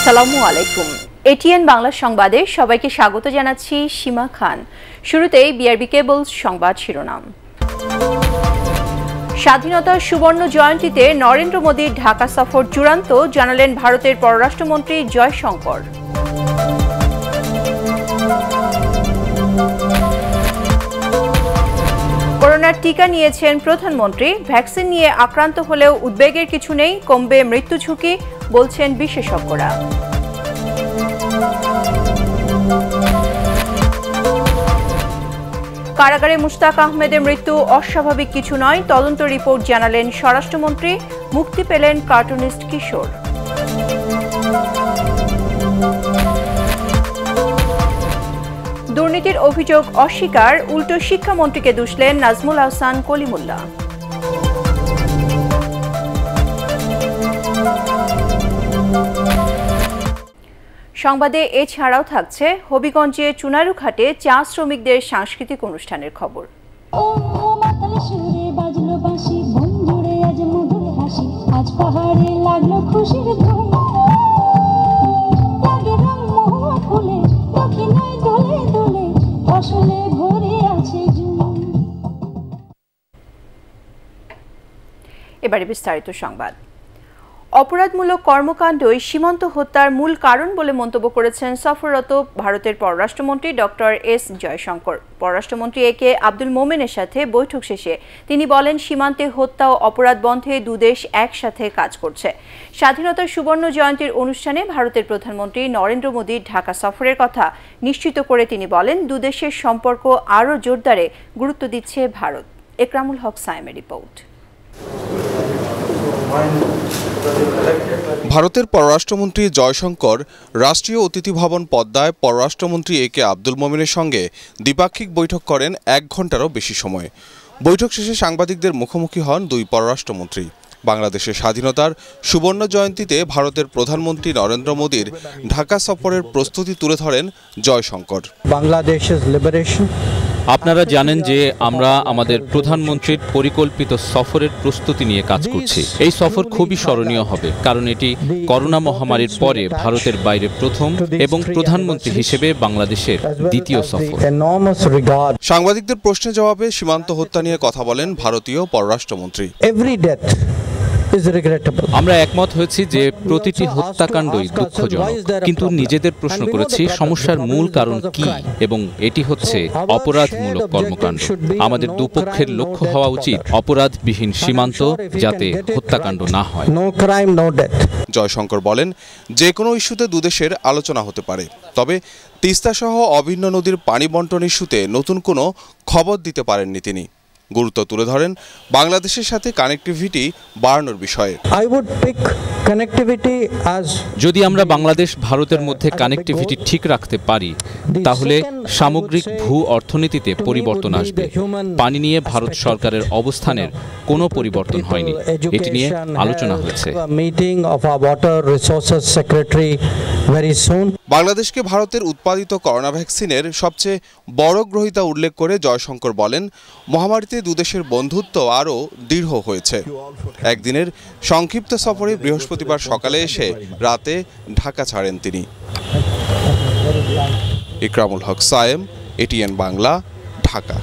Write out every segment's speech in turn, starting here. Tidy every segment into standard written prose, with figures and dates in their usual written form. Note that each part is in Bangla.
আসসালামু আলাইকুম। এটিএন বাংলা সংবাদে সবাইকে স্বাগত জানাচ্ছি সীমা খান। শুরুতেই বিআরবি কেবলস সংবাদ শিরোনাম। স্বাধীনতার সুবর্ণ জয়ন্তীতে নরেন্দ্র মোদীর ঢাকা সফর চূড়ান্ত, জানালেন ভারতের পররাষ্ট্রমন্ত্রী জয়শঙ্কর। করোনার টিকা নিয়েছেন প্রধানমন্ত্রী, ভ্যাকসিন নিয়ে আক্রান্ত হলেও উদ্বেগের কিছু নেই, কমবে মৃত্যু ঝুঁকি, বলছেন বিশেষজ্ঞরা। কারাগারে মুশতাক আহমেদের মৃত্যু অস্বাভাবিক কিছু নয়, তদন্ত রিপোর্ট, জানালেন স্বরাষ্ট্রমন্ত্রী। মুক্তি পেলেন কার্টুনিস্ট কিশোর। দুর্নীতির অভিযোগ অস্বীকার, উল্টো শিক্ষামন্ত্রীকে দুষলেন নাজমুল আহসান কলিমুল্লাহ। সংবাদে এছাড়াও থাকছে হবিগঞ্জে চুনারুঘাটে চা শ্রমিকদের সাংস্কৃতিক অনুষ্ঠানের খবর। এবারে বিস্তারিত সংবাদ। অপরাধমূলক কর্মকাণ্ডই সীমান্ত হত্যার মূল কারণ বলে মন্তব্য করেছেন সফররত ভারতের পররাষ্ট্রমন্ত্রী ডক্টর এস জয়শঙ্কর। পররাষ্ট্রমন্ত্রী এ কে আব্দুল মোমেনের সাথে বৈঠক শেষে তিনি বলেন, সীমান্তে হত্যা ও অপরাধ বন্ধে দুদেশ একসাথে কাজ করছে। স্বাধীনতার সুবর্ণ জয়ন্তীর অনুষ্ঠানে ভারতের প্রধানমন্ত্রী নরেন্দ্র মোদীর ঢাকা সফরের কথা নিশ্চিত করে তিনি বলেন, দুদেশের সম্পর্ক আরও জোরদারে গুরুত্ব দিচ্ছে ভারত। একরামুল হক সায়েমের রিপোর্ট। ভারতের পররাষ্ট্রমন্ত্রী জয়শঙ্কর রাষ্ট্রীয় অতিথি ভবন পদ্মায় পররাষ্ট্রমন্ত্রী এ কে আব্দুল মোমেনের সঙ্গে দ্বিপাক্ষিক বৈঠক করেন 1 ঘণ্টারও বেশি সময়। বৈঠক শেষে সাংবাদিকদের মুখোমুখি হন দুই পররাষ্ট্রমন্ত্রী। বাংলাদেশের স্বাধীনতার সুবর্ণ জয়ন্তীতে ভারতের প্রধানমন্ত্রী নরেন্দ্র মোদীর ঢাকা সফরের প্রস্তুতি তুলে ধরেন জয়শঙ্কর। বাংলাদেশের লিবারেশন, আপনারা জানেন যে আমরা আমাদের প্রধানমন্ত্রীর পরিকল্পিত সফরের প্রস্তুতি নিয়ে কাজ করছি। এই সফর খুবই স্মরণীয় হবে, কারণ এটি করোনা মহামারীর পরে ভারতের বাইরে প্রথম এবং প্রধানমন্ত্রী হিসেবে বাংলাদেশের দ্বিতীয় সফর। সাংবাদিকদের প্রশ্নের জবাবে সীমান্ত হত্যা নিয়ে কথা বলেন ভারতীয় পররাষ্ট্রমন্ত্রী। আমরা একমত হয়েছি যে প্রতিটি হত্যাকাণ্ডই দুঃখজনক, কিন্তু নিজেদের প্রশ্ন করেছি সমস্যার মূল কারণ কি, এবং এটি হচ্ছে অপরাধমূলক কর্মকাণ্ড। আমাদের দুপক্ষের লক্ষ্য হওয়া উচিত অপরাধবিহীন সীমান্ত, যাতে হত্যাকাণ্ড না হয়। জয়শঙ্কর বলেন, যে কোনো ইস্যুতে দুদেশের আলোচনা হতে পারে, তবে তিস্তা সহ অভিন্ন নদীর পানি বন্টন ইস্যুতে নতুন কোনো খবর দিতে পারেননি তিনি। গুরুত্ব তুলে ধরেন বাংলাদেশের সাথে কানেক্টিভিটি বাড়ানোর বিষয়ে। যদি আমরা বাংলাদেশ ভারতের মধ্যে কানেক্টিভিটি ঠিক রাখতে পারি, তাহলে সামগ্রিক ভূ অর্থনীতিতে পরিবর্তন আসবে। পানি নিয়ে ভারত সরকারের অবস্থানের কোনো পরিবর্তন হয়নি, এটি নিয়ে আলোচনা হয়েছে। বাংলাদেশকে ভারতের উৎপাদিত করোনা ভ্যাকসিনের সবচেয়ে বড় গ্রহীতা উল্লেখ করে জয়শঙ্কর বলেন, মহামারীতে দুদেশের বন্ধুত্ব আরও দৃঢ় হয়েছে। একদিনের সংক্ষিপ্ত সফরে বৃহস্পতিবার সকালে এসে রাতে ঢাকা ছাড়েন তিনি। ইকরামুল হক সায়েম, এটিএন বাংলা, ঢাকা।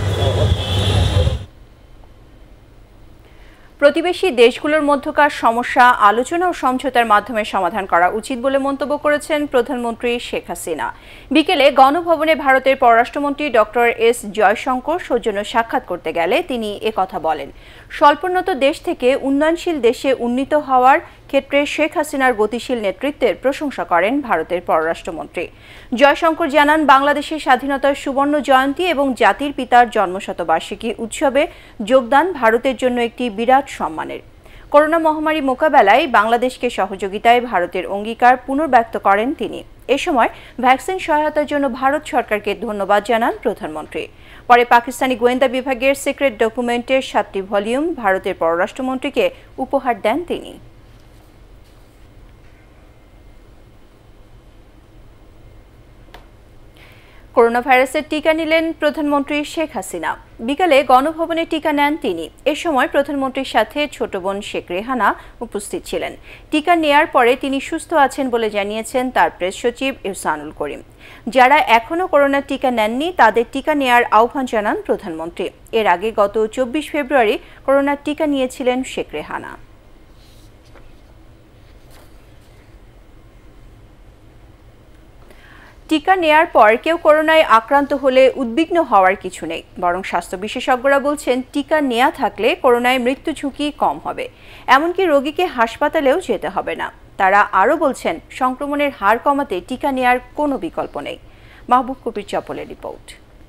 প্রতিবেশী দেশগুলোর মধ্যকার সমস্যা আলোচনা ও সমঝোতার মাধ্যমে সমাধান করা উচিত বলে মন্তব্য করেছেন প্রধানমন্ত্রী শেখ হাসিনা। বিকেলে গণভবনে ভারতের পররাষ্ট্রমন্ত্রী ডক্টর এস জয়শঙ্কর সৌজন্য সাক্ষাৎ করতে গেলে তিনি একথা বলেন। স্বল্পোন্নত দেশ থেকে উন্নয়নশীল দেশে উন্নীত হওয়ার ক্ষেত্রে শেখ হাসিনার গতিশীল নেতৃত্বের প্রশংসা করেন ভারতের পররাষ্ট্রমন্ত্রী। জয়শঙ্কর জানান, বাংলাদেশের স্বাধীনতার সুবর্ণ জয়ন্তী এবং জাতির পিতার জন্মশতবার্ষিকী উৎসবে যোগদান ভারতের জন্য একটি বিরাট সম্মানের। করোনা মহামারী মোকাবেলায় বাংলাদেশকে সহযোগিতায় ভারতের অঙ্গীকার পুনর্ব্যক্ত করেন তিনি। এ সময় ভ্যাকসিন সহায়তার জন্য ভারত সরকারকে ধন্যবাদ জানান প্রধানমন্ত্রী। পরে পাকিস্তানি গোয়েন্দা বিভাগের সিক্রেট ডকুমেন্টের 7টি ভলিউম ভারতের পররাষ্ট্রমন্ত্রীকে উপহার দেন তিনি। করোনা ভাইরাসের টিকা নিলেন প্রধানমন্ত্রী শেখ হাসিনা। বিকালে গণভবনে টিকা নেন তিনি। এ সময় প্রধানমন্ত্রীর সাথে ছোট বোন শেখ রেহানা উপস্থিত ছিলেন। টিকা নেয়ার পরে তিনি সুস্থ আছেন বলে জানিয়েছেন তার প্রেস সচিব ইহসানুল করিম। যারা এখনও করোনার টিকা নেননি তাদের টিকা নেয়ার আহ্বান জানান প্রধানমন্ত্রী। এর আগে গত 24 ফেব্রুয়ারি করোনার টিকা নিয়েছিলেন শেখ রেহানা। টিকা নেয়ার পর কেউ করোনায় আক্রান্ত হলে উদ্বিগ্ন হওয়ার কিছু নেই, বরং স্বাস্থ্য বিশেষজ্ঞরা বলছেন টিকা নেওয়া থাকলে করোনায় মৃত্যু ঝুঁকি কম হবে, এমনকি রোগীকে হাসপাতালেও যেতে হবে না। তারা আরও বলছেন সংক্রমণের হার কমাতে টিকা নেয়ার কোনো বিকল্প নেই। মাহবুব কবির চপলের রিপোর্ট।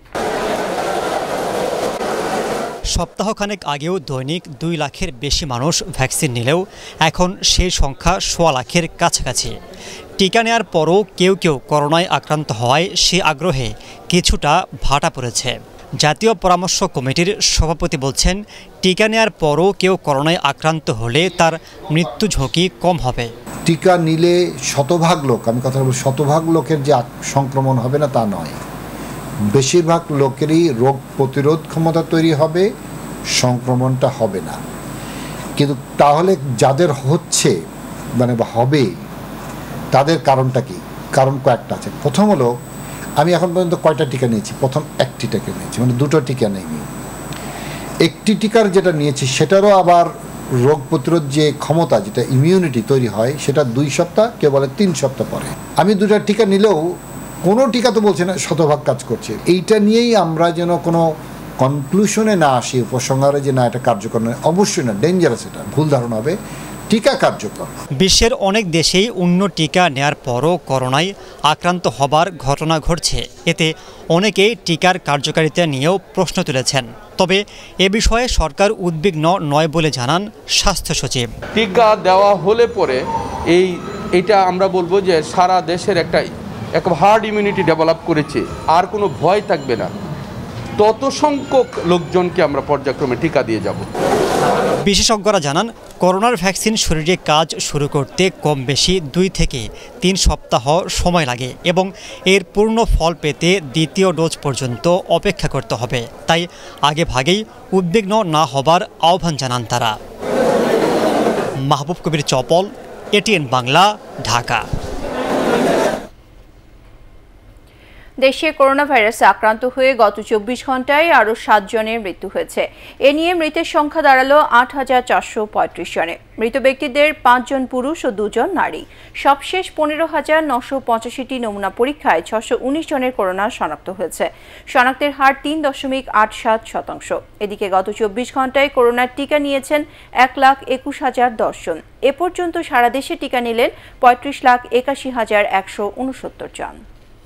সপ্তাহখানেক আগেও দৈনিক 2 লাখের বেশি মানুষ ভ্যাকসিন নিলেও এখন সেই সংখ্যা 1.25 লাখের কাছাকাছি। টিকা নেওয়ার পরও কেউ কেউ করোনায় আক্রান্ত হওয়ায় সে আগ্রহে কিছুটা ভাটা পড়েছে। জাতীয় পরামর্শ কমিটির সভাপতি বলছেন, টিকা নেওয়ার পরও কেউ করোনায় আক্রান্ত হলে তার মৃত্যু ঝুঁকি কম হবে। টিকা নিলে শতভাগ লোক, আমি কথা বলব শতভাগ লোকের যে সংক্রমণ হবে না তা নয়, বেশিরভাগ লোকেরই রোগ প্রতিরোধ ক্ষমতা তৈরি হবে, সংক্রমণটা হবে না। কিন্তু তাহলে যাদের হচ্ছে হবে তাদের কারণটা কি? কারণ কয়েকটা আছে। প্রথম হলো, আমি এখন পর্যন্ত কয়টা টিকা নিয়েছি? প্রথম একটি টিকা নিয়েছি, 2টো টিকা নেইনি। একটি টিকার যেটা নিয়েছি সেটারও আবার রোগ প্রতিরোধ যে ক্ষমতা, যেটা ইমিউনিটি তৈরি হয়, সেটা 2 সপ্তাহ, কেউ বলে 3 সপ্তাহ পরে। আমি 2টা টিকা নিলেও কোনো টিকা তো বলছে না শতভাগ কাজ করছে। এইটা নিয়েই আমরা যেন কোনো কনক্লুশনে না আসি, উপসংহারে যে না এটা কার্যকর নয়, অবশ্যই না, ডেঞ্জারাস, এটা ভুল ধারণা হবে। টিকা কার্যকর। বিশ্বের অনেক দেশেই অন্য টিকা নেয়ার পরও করোনায় আক্রান্ত হবার ঘটনা ঘটছে। এতে অনেকেই টিকার কার্যকারিতা নিয়েও প্রশ্ন তুলেছেন। তবে এ বিষয়ে সরকার উদ্বিগ্ন নয় বলে জানান স্বাস্থ্য সচিব। টিকা দেওয়া হলে পরে এটা আমরা বলবো যে সারা দেশের একটা হার্ড ইমিউনিটি ডেভেলপ করেছে, আর কোনো ভয় থাকবে না। তত সংখ্যক লোকজনকে আমরা পর্যায়ক্রমে টিকা দিয়ে যাব। বিশেষজ্ঞরা জানান, করোনার ভ্যাকসিন শরীরে কাজ শুরু করতে কম বেশি 2 থেকে 3 সপ্তাহ সময় লাগে এবং এর পূর্ণ ফল পেতে দ্বিতীয় ডোজ পর্যন্ত অপেক্ষা করতে হবে। তাই আগে ভাগেই উদ্বিগ্ন না হবার আহ্বান জানান তারা। মাহবুব কবির চপল, এটিএন বাংলা, ঢাকা। দেশে করোনা ভাইরাসে আক্রান্ত হয়ে গত 24 ঘন্টায় আরও 7 জনের মৃত্যু হয়েছে। এ নিয়ে মৃতের সংখ্যা দাঁড়ালো 8,435 জনে। মৃত ব্যক্তিদের 5 জন পুরুষ ও 2 জন নারী। সবশেষ 15,985টি নমুনা পরীক্ষায় 619 জনের করোনা শনাক্ত হয়েছে। শনাক্তের হার 3.87%। এদিকে গত 24 ঘন্টায় করোনার টিকা নিয়েছেন 1,21,010 জন। এ পর্যন্ত সারা দেশে টিকা নিলেন 35,81,169 জন।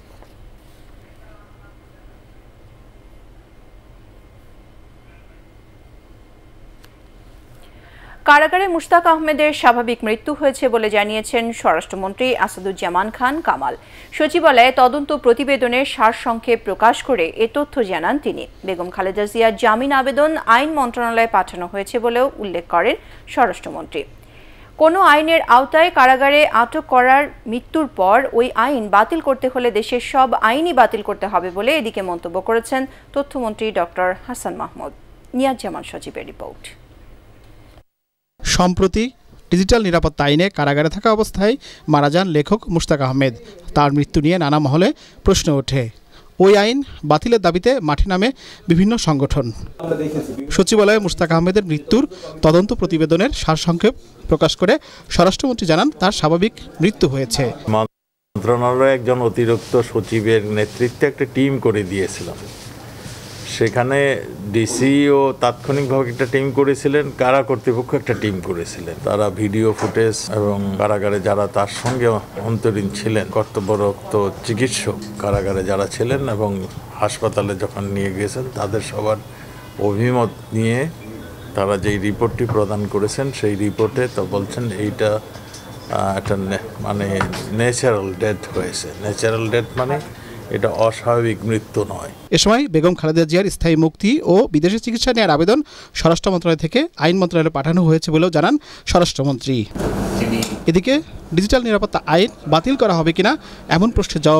কারাগারে মুশতাক আহমেদের স্বাভাবিক মৃত্যু হয়েছে বলে জানিয়েছেন স্বরাষ্ট্রমন্ত্রী আসাদুজ্জামান খান কামাল। সচিবালয়ে তদন্ত প্রতিবেদনের সারসংক্ষেপ প্রকাশ করে এ তথ্য জানান তিনি। বেগম খালেদা জিয়ার জামিন আবেদন আইন মন্ত্রণালয়ে পাঠানো হয়েছে বলেও উল্লেখ করেন স্বরাষ্ট্রমন্ত্রী। কোনো আইনের আওতায় কারাগারে আটক করার মৃত্যুর পর ওই আইন বাতিল করতে হলে দেশের সব আইনই বাতিল করতে হবে বলে এদিকে মন্তব্য করেছেন তথ্যমন্ত্রী ডক্টর হাসান মাহমুদ। নিয়াজ জামান সচিবের রিপোর্ট। সম্প্রতি ডিজিটাল নিরাপত্তা আইনে কারাগারে থাকা অবস্থায় মারা যান লেখক মুশতাক আহমেদ। তার মৃত্যু নিয়ে নানা মহলে প্রশ্ন ওঠে। ওই আইন বাতিলের দাবিতে মাঠে নামে বিভিন্ন সংগঠন। সচিবালয়ে মুশতাক আহমেদের মৃত্যুর তদন্ত প্রতিবেদনের সারসংক্ষেপ প্রকাশ করে স্বরাষ্ট্রমন্ত্রী জানান তার স্বাভাবিক মৃত্যু হয়েছে। মন্ত্রণালয়ে একজন অতিরিক্ত সচিবের নেতৃত্বে একটা টিম করে দিয়েছিলাম। সেখানে ডিসিও তাৎক্ষণিকভাবে একটা টিম করেছিলেন, কারা কর্তৃপক্ষ একটা টিম করেছিলেন। তারা ভিডিও ফুটেজ এবং কারাগারে যারা তার সঙ্গে অন্তরীণ ছিলেন, কর্তব্যরত চিকিৎসক কারাগারে যারা ছিলেন এবং হাসপাতালে যখন নিয়ে গেছেন, তাদের সবার অভিমত নিয়ে তারা যেই রিপোর্টটি প্রদান করেছেন, সেই রিপোর্টে তো বলছেন এইটা একটা ন্যাচারাল ডেথ হয়েছে। ন্যাচারাল ডেথ মানে এটা অস্বাভাবিক মৃত্যু নয়। এ সময় বেগম খালেদা জিয়ার স্থায়ী মুক্তি ও বিদেশে চিকিৎসা নেওয়ার আবেদন স্বরাষ্ট্র মন্ত্রণালয় থেকে আইন মন্ত্রণালয়ে পাঠানো হয়েছে বলেও জানান স্বরাষ্ট্রমন্ত্রী। এদিকে ডিজিটাল নিরাপত্তা আইন বাতিল করা হবে কিনা এমন প্রশ্নের জবাবে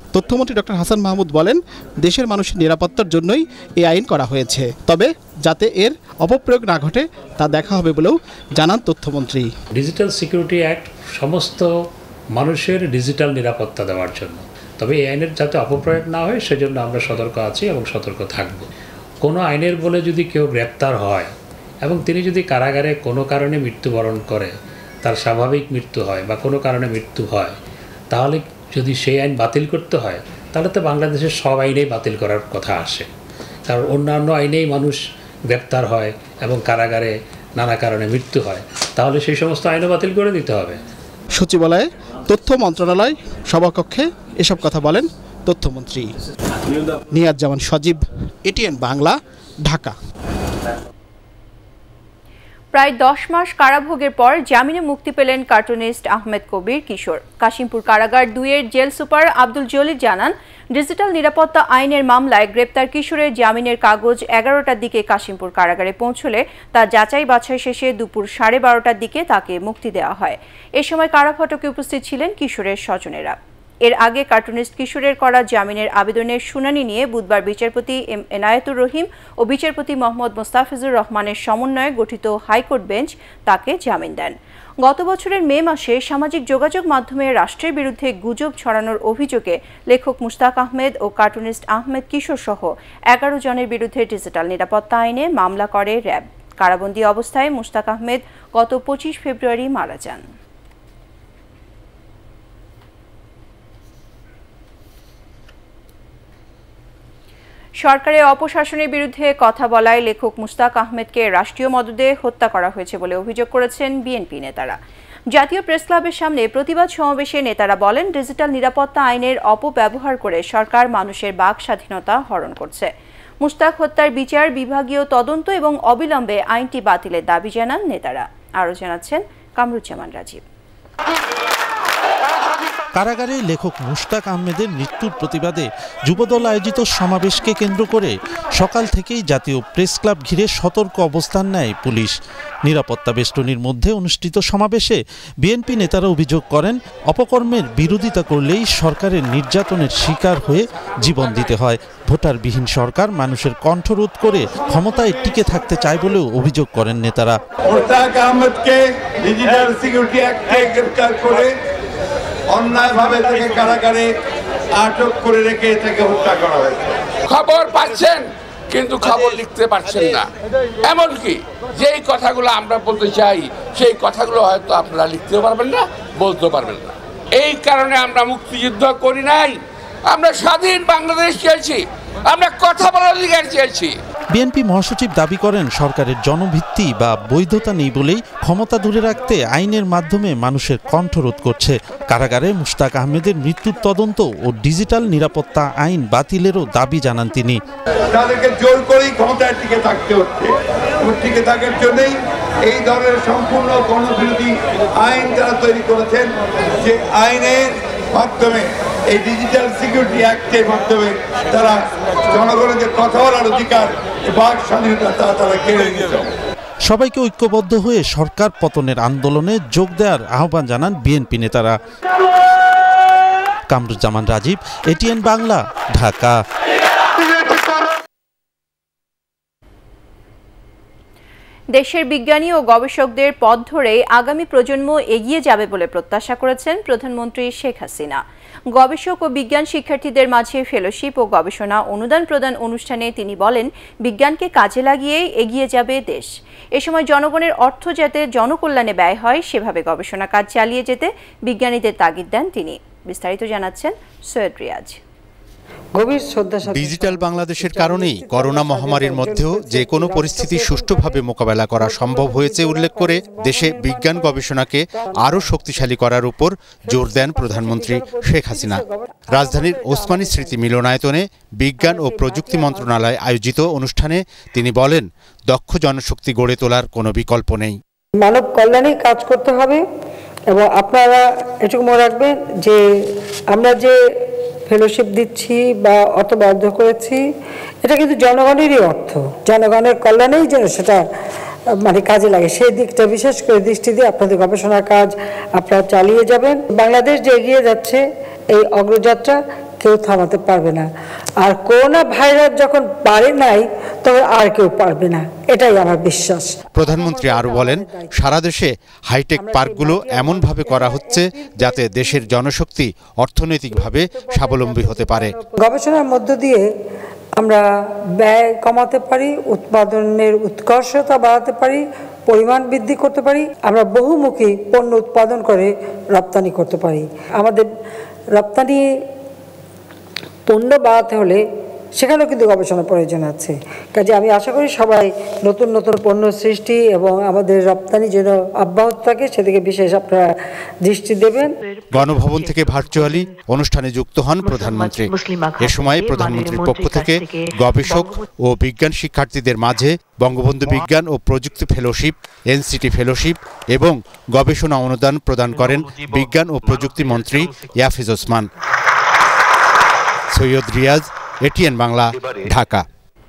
তথ্যমন্ত্রী ডক্টর হাসান মাহমুদ বলেন, দেশের মানুষের নিরাপত্তার জন্যই এই আইন করা হয়েছে, তবে যাতে এর অপপ্রয়োগ না ঘটে তা দেখা হবে বলেও জানান তথ্যমন্ত্রী। ডিজিটাল সিকিউরিটি অ্যাক্ট সমস্ত মানুষের ডিজিটাল নিরাপত্তা দেওয়ার জন্য, তবে এই আইনের যাতে অপপ্রয়োগ না হয় সেজন্য আমরা সতর্ক আছি এবং সতর্ক থাকব। কোনো আইনের বলে যদি কেউ গ্রেপ্তার হয় এবং তিনি যদি কারাগারে কোনো কারণে মৃত্যুবরণ করে, তার স্বাভাবিক মৃত্যু হয় বা কোনো কারণে মৃত্যু হয়, তাহলে যদি সেই আইন বাতিল করতে হয় তাহলে তো বাংলাদেশের সব আইনেই বাতিল করার কথা আসে, কারণ অন্যান্য আইনেই মানুষ গ্রেপ্তার হয় এবং কারাগারে নানা কারণে মৃত্যু হয়, তাহলে সেই সমস্ত আইনও বাতিল করে দিতে হবে। সচিবালয়ে তথ্য মন্ত্রণালয় সভাকক্ষে এসব কথা বলেন তথ্যমন্ত্রী। নিয়াজ জামান সজীব, এটিএন বাংলা, ঢাকা। প্রায় 10 মাস কারাভোগের পর জামিনে মুক্তি পেলেন কার্টুনিস্ট আহমেদ কবির কিশোর। কাশিমপুর কারাগার 2-এর জেল সুপার আব্দুল জলিল জানান, ডিজিটাল নিরাপত্তা আইনের মামলায় গ্রেপ্তার কিশোরের জামিনের কাগজ 11টার দিকে কাশিমপুর কারাগারে পৌঁছলে তা যাচাই বাছাই শেষে দুপুর 12:30টার দিকে তাকে মুক্তি দেওয়া হয়। এ সময় কারা ফটকে উপস্থিত ছিলেন কিশোরের স্বজনেরা। এর আগে কার্টুনিস্ট কিশোরের করা জামিনের আবেদনের শুনানি নিয়ে বুধবার বিচারপতি এম এনায়েতুর রহিম ও বিচারপতি মোহাম্মদ মোস্তাফিজুর রহমানের সমন্বয়ে গঠিত হাইকোর্ট বেঞ্চ তাকে জামিন দেন। গত বছরের মে মাসে সামাজিক যোগাযোগ মাধ্যমে রাষ্ট্রের বিরুদ্ধে গুজব ছড়ানোর অভিযোগে লেখক মুশতাক আহমেদ ও কার্টুনিস্ট আহমেদ কিশোর সহ 11 জনের বিরুদ্ধে ডিজিটাল নিরাপত্তা আইনে মামলা করে র্যাব। কারাবন্দী অবস্থায় মুশতাক আহমেদ গত 25 ফেব্রুয়ারি মারা যান। সরকারের অপশাসনের বিরুদ্ধে কথা বলায় লেখক মুশতাক আহমেদকে রাষ্ট্রীয় মদদে হত্যা করা হয়েছে বলে অভিযোগ করেছেন বিএনপি নেতারা। জাতীয় প্রেস ক্লাবের সামনে প্রতিবাদ সমাবেশে নেতারা বলেন, ডিজিটাল নিরাপত্তা আইনের অপব্যবহার করে সরকার মানুষের বাক স্বাধীনতা হরণ করছে। মুশতাক হত্যার বিচার, বিভাগীয় তদন্ত এবং অবিলম্বে আইনটি বাতিলের দাবি জানান নেতারা। আরও জানাচ্ছেন কামরুজ্জামান রাজীব। কারাগারে লেখক মুশতাক আহমেদের মৃত্যুর প্রতিবাদে যুবদল আয়োজিত সমাবেশকে কেন্দ্র করে সকাল থেকেই জাতীয় প্রেস ক্লাব ঘিরে সতর্ক অবস্থান নেয় পুলিশ। নিরাপত্তা বেষ্টনীর মধ্যে অনুষ্ঠিত সমাবেশে বিএনপি নেতারা অভিযোগ করেন, অপকর্মের বিরোধিতা করলেই সরকারের নির্যাতনের শিকার হয়ে জীবন দিতে হয়। ভোটারবিহীন সরকার মানুষের কণ্ঠরোধ করে ক্ষমতায় টিকে থাকতে চায় বলেও অভিযোগ করেন নেতারা। মুশতাক আহমেদকে ডিজিটাল সিকিউরিটি অ্যাক্টে গ্রেফতার করে অন্যায়ভাবে তাকে কারাগারে আটক করে রেখে তাকে হত্যা করা হয়েছে। খবর পাচ্ছেন কিন্তু খবর লিখতে পারছেন না, এমনকি যেই কথাগুলো আমরা বলতে চাই সেই কথাগুলো হয়তো আপনারা লিখতে পারবেন না, বলতে পারবেন না। এই কারণে আমরা মুক্তিযুদ্ধ করি নাই, আমরা স্বাধীন বাংলাদেশ চেয়েছি, আমরা কথা বলার অধিকার চেয়েছি। বিএনপি মহাসচিব দাবি করেন, সরকারের জনভিত্তি বা বৈধতা নেই বলেই ক্ষমতা ধরে রাখতে আইনের মাধ্যমে মানুষের কণ্ঠরোধ করছে। কারাগারে মুশতাক আহমেদের মৃত্যুর তদন্ত ও ডিজিটাল নিরাপত্তা আইন বাতিলেরও দাবি জানান তিনি। তাদেরকে জোর করেই ক্ষমতায় টিকে থাকতে হচ্ছে, টিকে থাকার জন্যই এই ধরনের সম্পূর্ণ গণবিরোধী আইন তারা তৈরি করেছেন, যে আইনের মাধ্যমে এই ডিজিটাল সিকিউরিটি অ্যাক্টের মাধ্যমে তারা জনগণের যে কথা বলার অধিকার, বাক স্বাধীনতা তারা কেড়ে নিয়েছে। সবাইকে ঐক্যবদ্ধ হয়ে সরকার পতনের আন্দোলনে যোগ দেওয়ার আহ্বান জানান বিএনপি নেতারা। কামরুজ্জামান রাজীব, এটিএন বাংলা, ঢাকা। দেশের বিজ্ঞানী ও গবেষকদের পথ ধরে আগামী প্রজন্ম এগিয়ে যাবে বলে প্রত্যাশা করেছেন প্রধানমন্ত্রী শেখ হাসিনা। গবেষক ও বিজ্ঞান শিক্ষার্থীদের মাঝে ফেলোশিপ ও গবেষণা অনুদান প্রদান অনুষ্ঠানে তিনি বলেন, বিজ্ঞানকে কাজে লাগিয়েই এগিয়ে যাবে দেশ। এ সময় জনগণের অর্থ যাতে জনকল্যাণে ব্যয় হয় সেভাবে গবেষণা কাজ চালিয়ে যেতে বিজ্ঞানীদের তাগিদ দেন তিনি। বিস্তারিত জানাচ্ছেন সৈয়দ রিয়াজ। ডিজিটাল বাংলাদেশের কারণেই করোনা মহামারীর মধ্যেও যে কোনো পরিস্থিতি সুষ্ঠুভাবে মোকাবেলা করা সম্ভব হয়েছে উল্লেখ করে দেশে বিজ্ঞান গবেষণাকে আরও শক্তিশালী করার উপর জোর দেন প্রধানমন্ত্রী শেখ হাসিনা। রাজধানীর ওসমানী স্মৃতি মিলনায়তনে বিজ্ঞান ও প্রযুক্তি মন্ত্রণালয় আয়োজিত অনুষ্ঠানে তিনি বলেন, দক্ষ জনশক্তি গড়ে তোলার কোনো বিকল্প নেই। মানব কল্যাণে কাজ করতে হবে এবং আপনারা এটুকু মনে রাখবেন যে আমরা যে ফেলোশিপ দিচ্ছি বা অর্থ বরাদ্দ করেছি, এটা কিন্তু জনগণেরই অর্থ, জনগণের কল্যাণেই যেন সেটা মানে কাজে লাগে, সেই দিকটা বিশেষ করে দৃষ্টি দিয়ে আপনাদের গবেষণার কাজ আপনারা চালিয়ে যাবেন। বাংলাদেশ যে এগিয়ে যাচ্ছে এই অগ্রযাত্রা কেউ থামাতে পারবে না। আর করোনা ভাইরাস যখন পারে নাই তখন আর কেউ পারবে না, এটাই আমার বিশ্বাস। প্রধানমন্ত্রী আরও বলেন, সারা দেশে হাইটেক পার্কগুলো এমনভাবে করা হচ্ছে যাতে দেশের জনশক্তি অর্থনৈতিকভাবে স্বাবলম্বী হতে পারে। গবেষণার মধ্য দিয়ে আমরা ব্যয় কমাতে পারি, উৎপাদনের উৎকর্ষতা বাড়াতে পারি, পরিমাণ বৃদ্ধি করতে পারি, আমরা বহুমুখী পণ্য উৎপাদন করে রপ্তানি করতে পারি। আমাদের রপ্তানি পণ্য বাড়াতে হলে সেখানেও কিন্তু গবেষণার প্রয়োজন আছে। কাজে আমি আশা করি সবাই নতুন নতুন পণ্য সৃষ্টি এবং আমাদের রপ্তানি যেন অব্যাহত থাকে সেদিকে বিশেষ আপনারা দৃষ্টি দেবেন। গণভবন থেকে ভার্চুয়ালি অনুষ্ঠানে যুক্ত হন প্রধানমন্ত্রী। এ সময় প্রধানমন্ত্রীর পক্ষ থেকে গবেষক ও বিজ্ঞান শিক্ষার্থীদের মাঝে বঙ্গবন্ধু বিজ্ঞান ও প্রযুক্তি ফেলোশিপ, এনসিটি ফেলোশিপ এবং গবেষণা অনুদান প্রদান করেন বিজ্ঞান ও প্রযুক্তি মন্ত্রী ইয়াফিজ ওসমান। সৈয়দ রিয়াজ, এটিএন বাংলা, ঢাকা।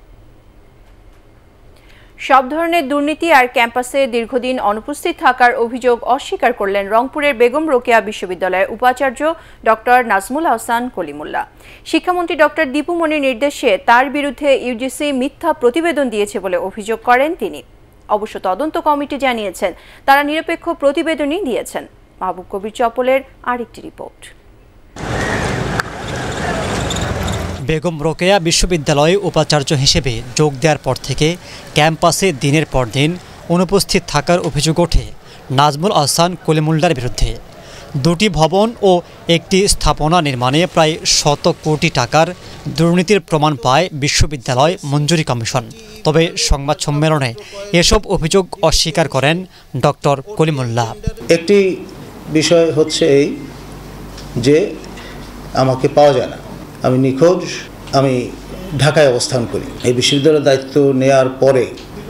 সব ধরনের দুর্নীতি আর ক্যাম্পাসে দীর্ঘদিন অনুপস্থিত থাকার অভিযোগ অস্বীকার করলেন রংপুরের বেগম রোকেয়া বিশ্ববিদ্যালয়ের উপাচার্য ডক্টর নাজমুল আহসান কলিমুল্লাহ। শিক্ষামন্ত্রী ডক্টর দীপু মনির নির্দেশে তার বিরুদ্ধে ইউজিসি মিথ্যা প্রতিবেদন দিয়েছে বলে অভিযোগ করেন তিনি। অবশ্য তদন্ত কমিটি জানিয়েছেন তারা নিরপেক্ষ প্রতিবেদনই দিয়েছেন। মাহবুব কবির চপলের আরেকটি রিপোর্ট। বেগম রোকেয়া বিশ্ববিদ্যালয়ে উপাচার্য হিসেবে যোগ দেওয়ার পর থেকে ক্যাম্পাসে দিনের পর দিন অনুপস্থিত থাকার অভিযোগ ওঠে নাজমুল আহসান কলিমুল্লাহর বিরুদ্ধে। দুটি ভবন ও একটি স্থাপনা নির্মাণে প্রায় 100 কোটি টাকার দুর্নীতির প্রমাণ পায় বিশ্ববিদ্যালয় মঞ্জুরি কমিশন। তবে সংবাদ সম্মেলনে এসব অভিযোগ অস্বীকার করেন ডক্টর কলিমুল্লাহ। একটি বিষয় হচ্ছে এই যে আমাকে পাওয়া যায় না, আমি নিখোঁজ, আমি ঢাকায় অবস্থান করি। এই বিশ্ববিদ্যালয়ের দায়িত্ব নেয়ার পরে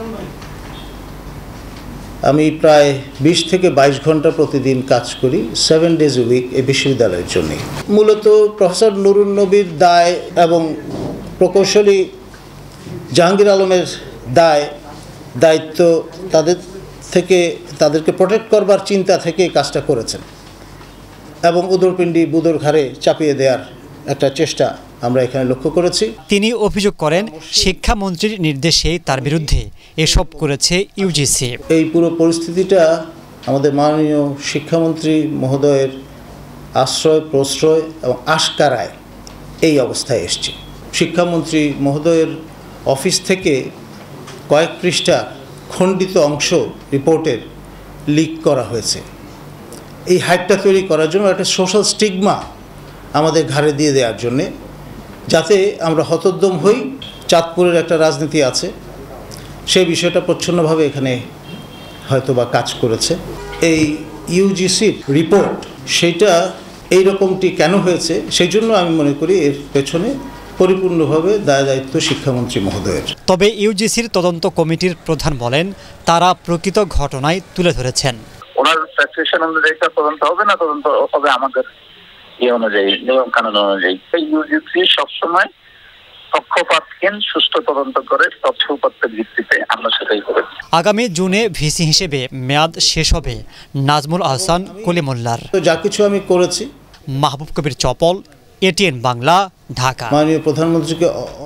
আমি প্রায় 20 থেকে 22 ঘন্টা প্রতিদিন কাজ করি, 7 ডেজ এ উইক এই বিশ্ববিদ্যালয়ের জন্য। মূলত প্রফেসর নুরুন নবীর দায় এবং প্রকৌশলী জাহাঙ্গীর আলমের দায়িত্ব তাদেরকে প্রোটেক্ট করবার চিন্তা থেকে কাজটা করেছেন এবং উদরপিণ্ডি বুদর ঘাড়ে চাপিয়ে দেওয়ার একটা চেষ্টা আমরা এখানে লক্ষ্য করেছি। তিনি অভিযোগ করেন শিক্ষামন্ত্রীর নির্দেশে তার বিরুদ্ধে এসব করেছে ইউজিসি। এই পুরো পরিস্থিতিটা আমাদের মাননীয় শিক্ষামন্ত্রী মহোদয়ের আশ্রয় প্রশ্রয় এবং আশকারায় এই অবস্থায় এসছে। শিক্ষামন্ত্রী মহোদয়ের অফিস থেকে কয়েক পৃষ্ঠা খণ্ডিত অংশ রিপোর্টের লিক করা হয়েছে। এই হাইপটা তৈরি করার জন্য একটা সোশ্যাল স্টিগমা আমাদের ঘাড়ে দিয়ে দেওয়ার জন্যে, যাতে আমরা হতোদ্যম হই। চাঁদপুরের একটা রাজনীতি আছে, সেই বিষয়টা প্রচ্ছন্নভাবে এখানে হয়তো বা কাজ করেছে। এই ইউজিসির রিপোর্ট সেইটা এই রকমটি কেন হয়েছে, সেই জন্য আমি মনে করি এর পেছনে পরিপূর্ণভাবে দায়িত্ব শিক্ষামন্ত্রী মহোদয়ের। তবে ইউজিসির তদন্ত কমিটির প্রধান বলেন তারা প্রকৃত ঘটনায় তুলে ধরেছেন। ওনার ফ্যাক্টরেশন অনুযায়ী তদন্ত হবে না, তদন্ত হবে আমাদের অনুযায়ী, নিয়ম কানুন অনুযায়ী। ইউজিসি সবসময় পক্ষপাতহীন সুষ্ঠু তদন্ত করে তথ্য উপাত্তের ভিত্তিতে আমরা সেটাই করেছি। আগামী জুনে ভিসি হিসেবে মেয়াদ শেষ হবে নাজমুল আহসান কলিমুল্লাহর। যা কিছু আমি করেছি। মাহবুব কবির চপল, এটিএন বাংলা, ঢাকা। মাননীয় প্রধানমন্ত্রীকে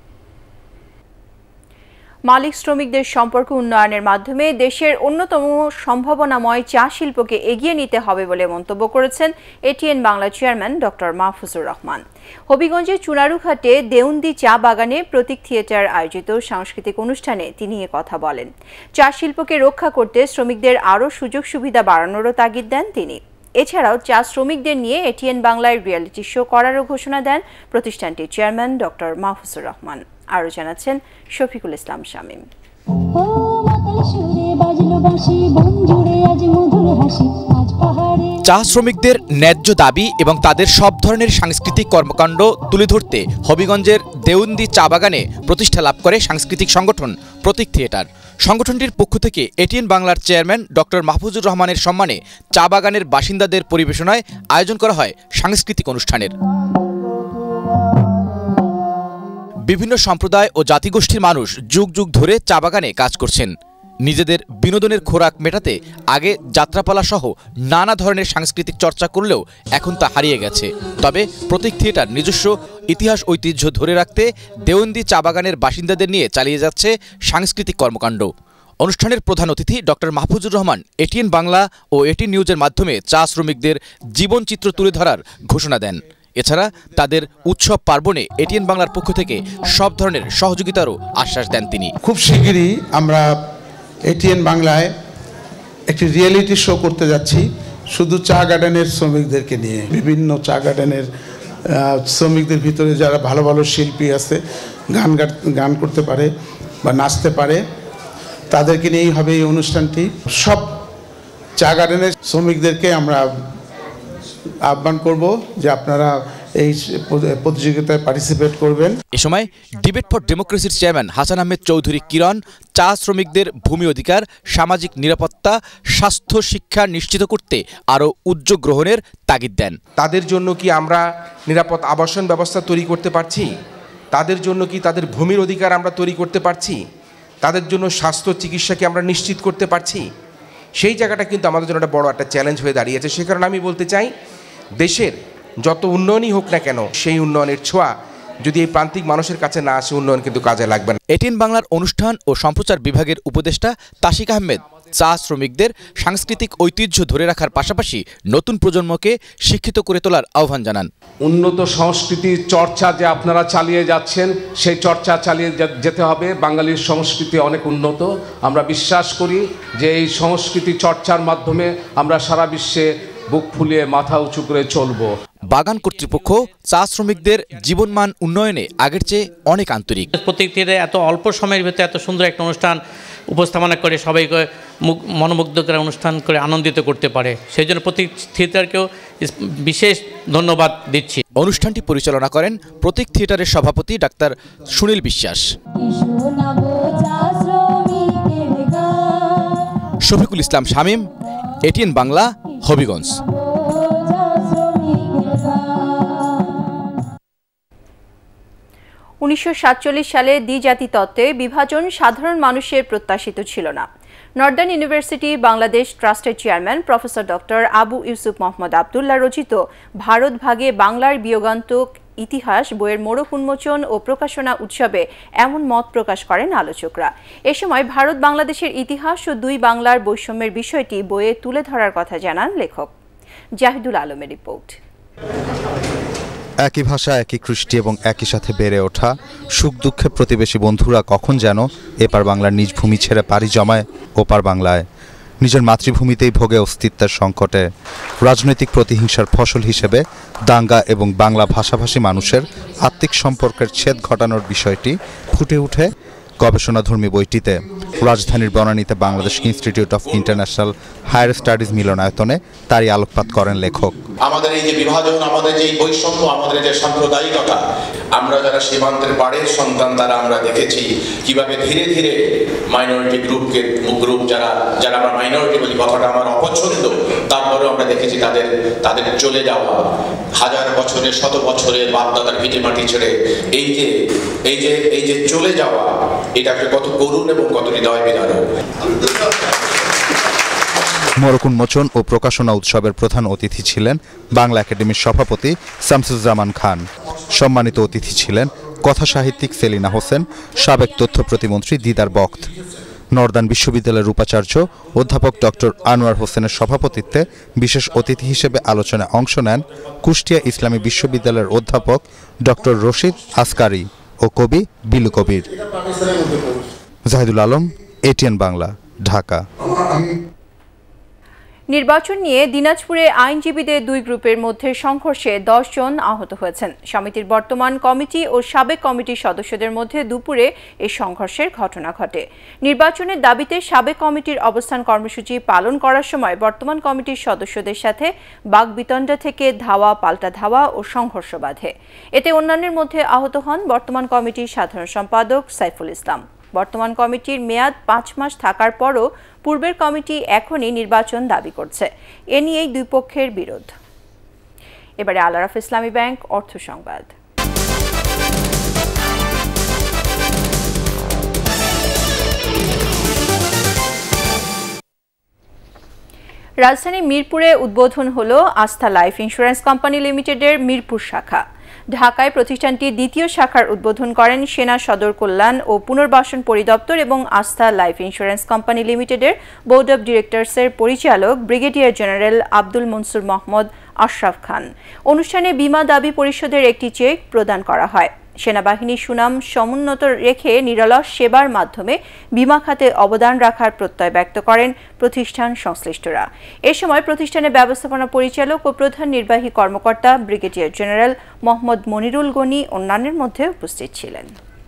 মালিক শ্রমিকদের সম্পর্ক উন্নয়নের মাধ্যমে দেশের অন্যতম সম্ভাবনাময় চা শিল্পকে এগিয়ে নিতে হবে বলে মন্তব্য করেছেন এটিএন বাংলা চেয়ারম্যান ডক্টর মাহফুজুর রহমান। হবিগঞ্জের চুনারুঘাটে দেউন্দি চা বাগানে প্রতীক থিয়েটার আয়োজিত সাংস্কৃতিক অনুষ্ঠানে তিনি এ কথা বলেন। চা শিল্পকে রক্ষা করতে শ্রমিকদের আরও সুযোগ সুবিধা বাড়ানোরও তাগিদ দেন তিনি। এছাড়াও চা শ্রমিকদের নিয়ে এটিএন বাংলায় রিয়েলিটি শো করারও ঘোষণা দেন প্রতিষ্ঠানটির চেয়ারম্যান ডক্টর মাহফুজুর রহমান। আরও জানাচ্ছেন শফিকুল ইসলাম শামীম। চা শ্রমিকদের ন্যায্য দাবি এবং তাদের সব ধরনের সাংস্কৃতিক কর্মকাণ্ড তুলে ধরতে হবিগঞ্জের দেউন্দি চা বাগানে প্রতিষ্ঠা লাভ করে সাংস্কৃতিক সংগঠন প্রতীক থিয়েটার। সংগঠনটির পক্ষ থেকে এটিএন বাংলার চেয়ারম্যান ডক্টর মাহফুজুর রহমানের সম্মানে চা বাগানের বাসিন্দাদের পরিবেশনায় আয়োজন করা হয় সাংস্কৃতিক অনুষ্ঠানের। বিভিন্ন সম্প্রদায় ও জাতিগোষ্ঠীর মানুষ যুগ যুগ ধরে চা বাগানে কাজ করছেন। নিজেদের বিনোদনের খোরাক মেটাতে আগে যাত্রাপালা সহ নানা ধরনের সাংস্কৃতিক চর্চা করলেও এখন তা হারিয়ে গেছে। তবে প্রতীক থিয়েটার নিজস্ব ইতিহাস ঐতিহ্য ধরে রাখতে দেওয়ন্দি চা বাগানের বাসিন্দাদের নিয়ে চালিয়ে যাচ্ছে সাংস্কৃতিক কর্মকাণ্ড। অনুষ্ঠানের প্রধান অতিথি ডক্টর মাহফুজুর রহমান এটিএন বাংলা ও এটিএন নিউজের মাধ্যমে চা শ্রমিকদের জীবনচিত্র তুলে ধরার ঘোষণা দেন। এছাড়া তাদের উৎসব পার্বণে এটিএন বাংলার পক্ষ থেকে সব ধরনের সহযোগিতারও আশ্বাস দেন তিনি। খুব শিগগিরই আমরা এটিএন বাংলায় একটি রিয়েলিটি শো করতে যাচ্ছি, শুধু চা গার্ডেনের শ্রমিকদেরকে নিয়ে। বিভিন্ন চা গার্ডেনের শ্রমিকদের ভিতরে যারা ভালো ভালো শিল্পী আছে, গান করতে পারে বা নাচতে পারে, তাদেরকে নিয়েই হবে এই অনুষ্ঠানটি। সব চা গার্ডেনের শ্রমিকদেরকে আমরা আহ্বান করব যে আপনারা এই প্রতিযোগিতায় পার্টিসিপেট করবেন। এ সময় ডিবেট ফর ডেমোক্রেসির চেয়ারম্যান হাসান আহমেদ চৌধুরী কিরণ চা শ্রমিকদের ভূমি অধিকার, সামাজিক নিরাপত্তা, স্বাস্থ্য, শিক্ষা নিশ্চিত করতে আরও উদ্যোগ গ্রহণের তাগিদ দেন। তাদের জন্য কি আমরা নিরাপদ আবাসন ব্যবস্থা তৈরি করতে পারছি? তাদের জন্য কি তাদের ভূমির অধিকার আমরা তৈরি করতে পারছি? তাদের জন্য স্বাস্থ্য চিকিৎসাকে আমরা নিশ্চিত করতে পারছি? সেই জায়গাটা কিন্তু আমাদের জন্য একটা বড় একটা চ্যালেঞ্জ হয়ে দাঁড়িয়েছে। সে কারণে আমি বলতে চাই, দেশের যত উন্নয়নই হোক না কেন, সেই উন্নয়নের ছোঁয়া যদি এই প্রান্তিক মানুষের কাছে না আসে, উন্নয়ন কিন্তু কাজে লাগবে না। এটিএন বাংলার অনুষ্ঠান ও সম্প্রচার বিভাগের উপদেষ্টা তাশিক আহমেদ চা শ্রমিকদের সাংস্কৃতিক ঐতিহ্য ধরে রাখার পাশাপাশি নতুন প্রজন্মকে শিক্ষিত করে তোলার আহ্বান জানান। উন্নত সংস্কৃতির চর্চা যে আপনারা চালিয়ে যাচ্ছেন, সেই চর্চা চালিয়ে যেতে হবে। বাঙালির সংস্কৃতি অনেক উন্নত। আমরা বিশ্বাস করি যে এই সংস্কৃতি চর্চার মাধ্যমে আমরা সারা বিশ্বে বুক ফুলিয়ে মাথা উঁচু করে চলব। বাগান কর্তৃপক্ষ চা শ্রমিকদের জীবনমান উন্নয়নে আগের চেয়ে অনেক আন্তরিক। প্রতীক থিয়েটারে এত অল্প সময়ের ভিতরে এত সুন্দর একটা অনুষ্ঠান উপস্থাপনা করে সবাইকে মনোমুগ্ধকর অনুষ্ঠান করে আনন্দিত করতে পারে, সেই জন্য প্রতীক থিয়েটারকেও বিশেষ ধন্যবাদ দিচ্ছি। অনুষ্ঠানটি পরিচালনা করেন প্রতীক থিয়েটারের সভাপতি ডাক্তার সুনীল বিশ্বাস। শফিকুল ইসলাম শামীম, এটিএন বাংলা, হবিগঞ্জ। 1947 সালে দ্বিজাতি তত্ত্বে বিভাজন সাধারণ মানুষের প্রত্যাশিত ছিল না। নর্দার্ন ইউনিভার্সিটি বাংলাদেশ ট্রাস্টের chairman professor doctor Abu Yusuf Mohammad Abdullah রচিত ভারত ভাগে বাংলার বিয়োগান্তক ইতিহাস বইয়ের মোড়ক উন্মোচন ও প্রকাশনা উৎসবে এমন মত প্রকাশ করেন আলোচকরা। এ সময় ভারত বাংলাদেশের ইতিহাস ও দুই বাংলার বৈষম্যের বিষয়টি বইয়ে তুলে ধরার কথা জানান লেখক। জাহিদুল আলমের রিপোর্ট। একই ভাষা, একই কৃষ্টি এবং একই সাথে বেড়ে ওঠা, সুখ দুঃখে প্রতিবেশী বন্ধুরা কখন যেন এপার বাংলার নিজ ভূমি ছেড়ে পাড়ি জমায় ওপার বাংলায়। নিজের মাতৃভূমিতেই ভোগে অস্তিত্বের সংকটে। রাজনৈতিক প্রতিহিংসার ফসল হিসেবে দাঙ্গা এবং বাংলা ভাষাভাষী মানুষের আত্মিক সম্পর্কের ছেদ ঘটানোর বিষয়টি ফুটে ওঠে গবেষণাধর্মী বইটিতে। রাজধানীর বনানীতে Bangladesh institute of international higher studies মিলনায়তনে তারই আলোকপাত করেন লেখক। আমাদের এই যে বিভাজন, আমাদের যে বৈষম্য, আমাদের যে সাম্প্রদায়িকতা, আমরা যারা সীমান্তের পাড়ের সন্তান তারা আমরা দেখেছি কিভাবে ধীরে ধীরে মাইনরিটি গ্রুপ যারা আমরা মাইনরিটি বলি, কথাটা আমার অপছন্দ, তারপরেও আমরা দেখেছি তাদের চলে যাওয়া, হাজার বছরের শত বছরের বাপদাদার ভিটে মাটি ছেড়ে এই যে চলে যাওয়া, এটাকে কত করুণ এবং কত হৃদয় বিদারক। মোড়ক উন্মোচন ও প্রকাশনা উৎসবের প্রধান অতিথি ছিলেন বাংলা একাডেমির সভাপতি শামসুজ্জামান খান। সম্মানিত অতিথি ছিলেন কথা সাহিত্যিক সেলিনা হোসেন, সাবেক তথ্য প্রতিমন্ত্রী দিদার বক্ত। নর্দার্ন বিশ্ববিদ্যালয়ের উপাচার্য অধ্যাপক ডক্টর আনোয়ার হোসেনের সভাপতিত্বে বিশেষ অতিথি হিসেবে আলোচনায় অংশ নেন কুষ্টিয়া ইসলামী বিশ্ববিদ্যালয়ের অধ্যাপক ডক্টর রশিদ আসকারি ও কবি বিলু কবির। জাহিদুল আলম, এটিএন বাংলা, ঢাকা। নির্বাচন নিয়ে দিনাজপুরে আইনজীবীদের দুই গ্রুপের মধ্যে সংঘর্ষে 10 জন আহত হয়েছেন। সমিতির বর্তমান কমিটি ও সাবেক কমিটির সদস্যদের মধ্যে দুপুরে এই সংঘর্ষের ঘটনা ঘটে। নির্বাচনের দাবিতে সাবেক কমিটির অবস্থান কর্মসূচি পালন করার সময় বর্তমান কমিটির সদস্যদের সাথে বাকবিতণ্ডা থেকে ধাওয়া পাল্টা ধাওয়া ও সংঘর্ষ বাধে। এতে অন্যান্যের মধ্যে আহত হন বর্তমান কমিটির সাধারণ সম্পাদক সাইফুল ইসলাম। বর্তমান কমিটির মেয়াদ 5 মাস থাকার পরও পূর্বের কমিটি এখনই নির্বাচন দাবি করছে। এ নিয়েই দুই পক্ষের বিরোধ। এবারে আল আরাফা ইসলামী ব্যাংক অর্থ সংবাদ। রাজধানী মিরপুরে উদ্বোধন হলো আস্থা লাইফ ইন্স্যুরেন্স কোম্পানি লিমিটেডের মিরপুর শাখা। ঢাকায় প্রতিষ্ঠানটির দ্বিতীয় শাখার উদ্বোধন করেন সেনা সদর কল্যাণ ও পুনর্বাসন পরিদপ্তর এবং আস্থা লাইফ ইন্স্যুরেন্স কোম্পানি লিমিটেডের বোর্ড অব ডিরেক্টরসের পরিচালক ব্রিগেডিয়ার জেনারেল আব্দুল মনসুর মোহাম্মদ আশরাফ খান। অনুষ্ঠানে বীমা দাবি পরিশোধের একটি চেক প্রদান করা হয়। সেনাবাহিনীর সুনাম সমুন্নত রেখে নিরলস সেবার মাধ্যমে বীমা খাতে অবদান রাখার প্রত্যয় ব্যক্ত করেন প্রতিষ্ঠান সংশ্লিষ্টরা। এ সময় প্রতিষ্ঠানের ব্যবস্থাপনা পরিচালক ও প্রধান নির্বাহী কর্মকর্তা ব্রিগেডিয়ার জেনারেল মোহাম্মদ মনিরুল গনি অন্যান্যের মধ্যে উপস্থিত ছিলেন।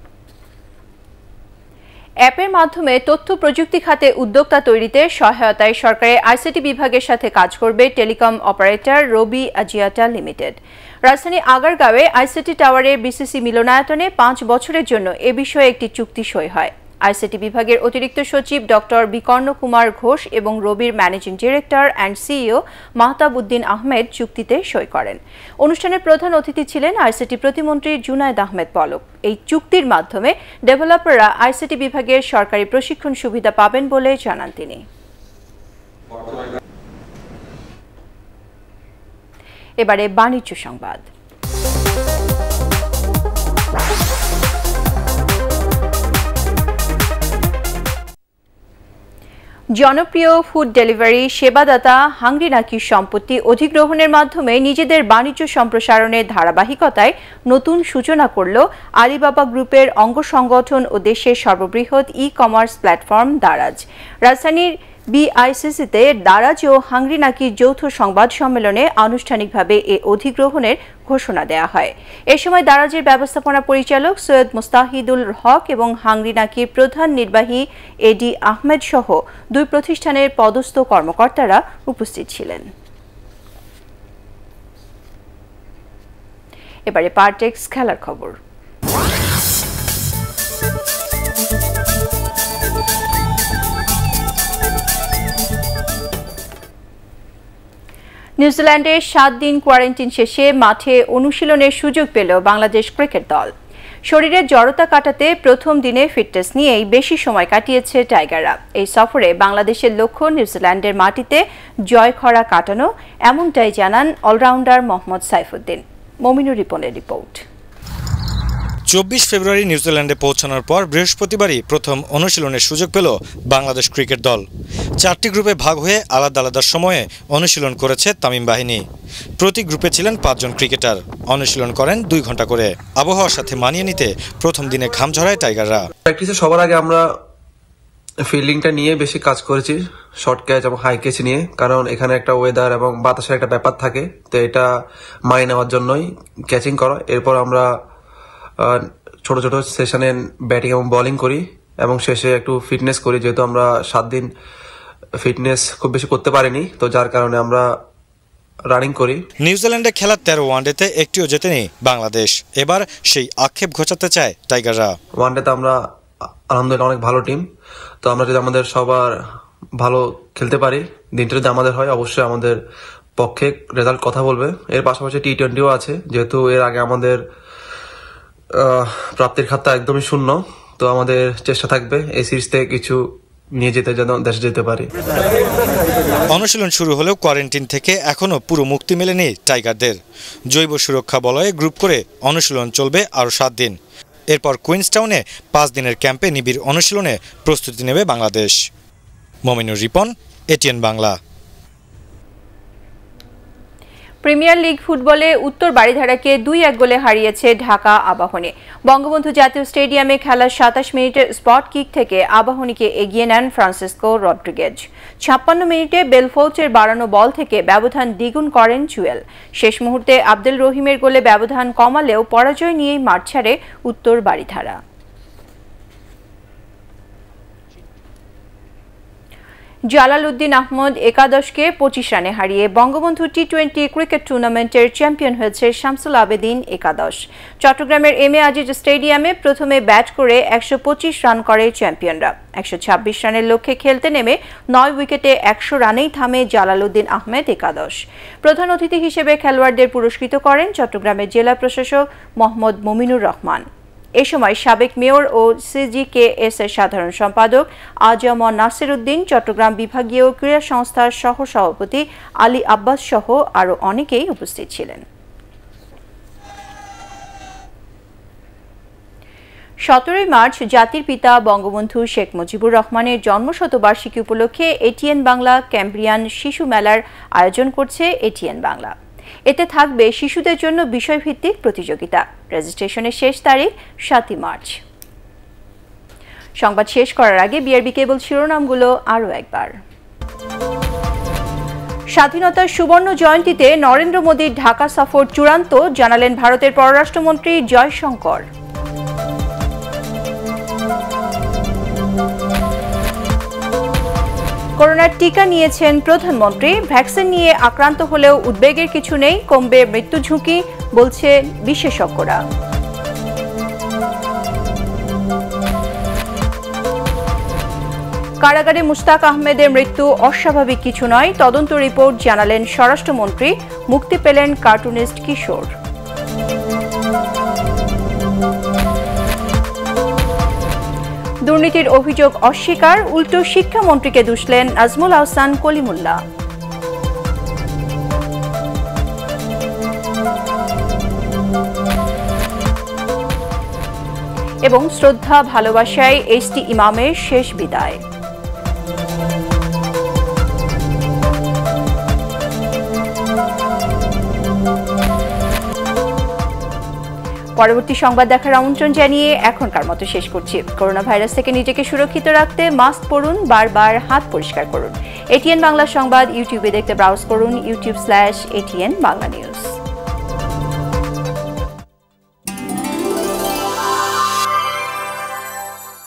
অ্যাপের মাধ্যমে তথ্য প্রযুক্তি খাতে উদ্যোক্তা তৈরিতে সহায়তায় সরকারের আইসিটি বিভাগের সাথে কাজ করবে telecom operator Robi Axiata limited. রাজধানী আগারগাঁওয়ে আইসিটি টাওয়ারের বিসিসি মিলনায়তনে 5 বছরের জন্য এ বিষয়ে একটি চুক্তি সই হয়। আইসিটি বিভাগের অতিরিক্ত সচিব ডক্টর বিকর্ণ কুমার ঘোষ এবং রবির managing director and CEO Mahtab Uddin Ahmed চুক্তিতে সই করেন। অনুষ্ঠানের প্রধান অতিথি ছিলেন আইসিটি প্রতিমন্ত্রী জুনায়েদ আহমেদ পলক। এই চুক্তির মাধ্যমে ডেভেলপাররা আইসিটি বিভাগের সরকারি প্রশিক্ষণ সুবিধা পাবেন বলে জানান তিনি। এবারে বাণিজ্য সংবাদ। জনপ্রিয় ফুড ডেলিভারি সেবাদাতা হাংরি নাকির সম্পত্তি অধিগ্রহণের মাধ্যমে নিজেদের বাণিজ্য সম্প্রসারণের ধারাবাহিকতায় নতুন সূচনা করল আলিবাবা গ্রুপের অঙ্গ সংগঠন ও দেশের সর্ববৃহৎ ই কমার্স প্ল্যাটফর্ম দারাজ। রাজধানীর বিআইসিসিতে দারাজ ও হাংরি নাকির যৌথ সংবাদ সম্মেলনে আনুষ্ঠানিকভাবে এ অধিগ্রহণের ঘোষণা দেওয়া হয়। এ সময় দারাজের ব্যবস্থাপনা পরিচালক সৈয়দ মুস্তাহিদুল হক এবং হাংরি নাকির প্রধান নির্বাহী এডি আহমেদ সহ 2 প্রতিষ্ঠানের পদস্থ কর্মকর্তারা উপস্থিত ছিলেন। এবারে পারটেক্স খেলার খবর। নিউজিল্যান্ডে 7 দিন কোয়ারেন্টাইন শেষে মাঠে অনুশীলনের সুযোগ পেল বাংলাদেশ ক্রিকেট দল। শরীরের জড়তা কাটাতে প্রথম দিনে ফিটনেস নিয়েই বেশি সময় কাটিয়েছে টাইগাররা। এই সফরে বাংলাদেশের লক্ষ্য নিউজিল্যান্ডের মাটিতে জয়খরা কাটানো, এমনটাই জানান অলরাউন্ডার মোহাম্মদ সাইফুদ্দিন। মমিনুর রিপনের রিপোর্ট। 24 ফেব্রুয়ারি নিউজিল্যান্ডে পৌঁছানোর পর বৃহস্পতিবারই প্রথম অনুশীলনের সুযোগ পেল বাংলাদেশ ক্রিকেট দল। 4টি গ্রুপে ভাগ হয়ে আলাদা আলাদা সময়ে অনুশীলন করেছে তামিম বাহিনী। প্রতি গ্রুপে ছিলেন 5 জন ক্রিকেটার। অনুশীলন করেন 2 ঘন্টা করে। আবহাওয়ার সাথে মানিয়ে নিতে প্রথম দিনে ঘাম ঝরায় টাইগাররা। প্র্যাকটিসে সবার আগে আমরা ফিল্ডিংটা নিয়ে বেশি কাজ করেছি, শর্ট ক্যাচ এবং হাই ক্যাচ নিয়ে, কারণ এখানে একটা ওয়েদার এবং বাতাসের একটা ব্যাপার থাকে, তো এটা মানিয়ে নেওয়ার জন্যই ক্যাচিং করা। এরপর আমরা ছোট ছোট সেশনে ব্যাটিং এবং বোলিং করি এবং শেষে একটু ফিটনেস করি, যেহেতু আমরা 7 দিন ফিটনেস খুব বেশি করতে পারিনি, তো যার কারণে আমরা রানিং করি। নিউজিল্যান্ডে খেলা 13 ওয়ানডেতে একটিও জেতেনি বাংলাদেশ। এবার সেই আক্ষেপ ঘোচাতে চায় টাইগাররা। ওয়ানডেতে আমরা আলহামদুলিল্লাহ অনেক ভালো টিম, তো আমরা যদি আমাদের সবার ভালো খেলতে পারি, দিনটা যদি আমাদের হয়, অবশ্যই আমাদের পক্ষে রেজাল্ট কথা বলবে। এর পাশাপাশি টি20ও আছে, যেহেতু এর আগে আমাদের প্রাপ্তির খাতা একদমই শূন্য, তো আমাদের চেষ্টা থাকবে এই সিরিজ থেকে কিছু নিয়ে যেতে, যেন দেশে যেতে পারি। অনুশীলন শুরু হলেও কোয়ারেন্টাইন থেকে এখনো পুরো মুক্তি মেলেনি টাইগারদের। জৈব সুরক্ষা বলয়ে গ্রুপ করে অনুশীলন চলবে আরও 7 দিন। এরপর কুইন্সটাউনে 5 দিনের ক্যাম্পে নিবিড় অনুশীলনে প্রস্তুতি নেবে বাংলাদেশ। মমিনুর রিপন, এটিএন বাংলা। প্রিমিয়ার লিগ ফুটবলে উত্তর বারিধারাকে 2-1 গোলে হারিয়েছে ঢাকা আবাহনী। বঙ্গবন্ধু জাতীয় স্টেডিয়ামে খেলার 27 মিনিটের স্পট কিক থেকে আবাহনীকে এগিয়ে নেন ফ্রান্সিসকো রড্রিগেজ। 56 মিনিটে বেলফোর্টের বাড়ানো বল থেকে ব্যবধান দ্বিগুণ করেন জুয়েল। শেষ মুহূর্তে আব্দুল রহিমের গোলে ব্যবধান কমালেও পরাজয় নিয়েই মাঠ ছাড়ে উত্তর বারিধারা। জালালউদ্দিন আহমদ একাদশকে 25 রানে হারিয়ে বঙ্গবন্ধু টি20 ক্রিকেট টুর্নামেন্টের চ্যাম্পিয়ন হয়েছে শামসুল আবেদিন একাদশ। চট্টগ্রামের এমএ আজিজ স্টেডিয়ামে প্রথমে ব্যাট করে 125 রান করে চ্যাম্পিয়নরা। 126 রানের লক্ষ্যে খেলতে নেমে 9 উইকেটে 100 রানেই থামে জালালউদ্দিন আহমেদ একাদশ। প্রধান অতিথি হিসেবে খেলোয়াড়দের পুরস্কৃত করেন চট্টগ্রামের জেলা প্রশাসক মোহাম্মদ মমিনুর রহমান। এ সময় সাবেক মেয়র ও সিজিকেএস এর সাধারণ সম্পাদক আজম নাসির উদ্দিন, চট্টগ্রাম বিভাগীয় ক্রীড়া সংস্থার সহ সভাপতি আলী আব্বাস সহ আরো অনেকেই উপস্থিত ছিলেন। 17 মার্চ জাতির পিতা বঙ্গবন্ধু শেখ মুজিবুর রহমানের জন্মশতবার্ষিকী উপলক্ষে এটিএন বাংলা ক্যাম্ব্রিয়ান শিশু মেলার আয়োজন করছে এটিএন বাংলা। এতে থাকবে শিশুদের জন্য বিষয়ভিত্তিক প্রতিযোগিতা। রেজিস্ট্রেশনের শেষ তারিখ 7 মার্চ। সংবাদ শেষ করার আগে বিআরবি কেবল শিরোনামগুলো আরও একবার। স্বাধীনতার সুবর্ণ জয়ন্তীতে নরেন্দ্র মোদীর ঢাকা সফর চূড়ান্ত, জানালেন ভারতের পররাষ্ট্রমন্ত্রী জয়শঙ্কর। করোনার টিকা নিয়েছেন প্রধানমন্ত্রী, ভ্যাকসিন নিয়ে আক্রান্ত হলেও উদ্বেগের কিছু নেই, কমবে মৃত্যু ঝুঁকি, বলছে বিশেষজ্ঞরা। কারাগারে মুশতাক আহমেদের মৃত্যু অস্বাভাবিক কিছু নয়, তদন্ত রিপোর্ট, জানালেন স্বরাষ্ট্রমন্ত্রী। মুক্তি পেলেন কার্টুনিস্ট কিশোর। দুর্নীতির অভিযোগ অস্বীকার, উল্টো শিক্ষামন্ত্রীকে দুষলেন নাজমুল আহসান কলিমুল্লাহ। এবং শ্রদ্ধা ভালোবাসায় এইচটি ইমামের শেষ বিদায়। পরবর্তী সংবাদ দেখার আমন্ত্রণ জানিয়ে এখনকার মতো শেষ করছি। করোনা ভাইরাস থেকে নিজেকে সুরক্ষিত রাখতে মাস্ক পরুন, বারবার হাত পরিষ্কার করুন। এটিএন বাংলা সংবাদ ইউটিউবে দেখতে ব্রাউজ করুন youtube/ATN Bangla News।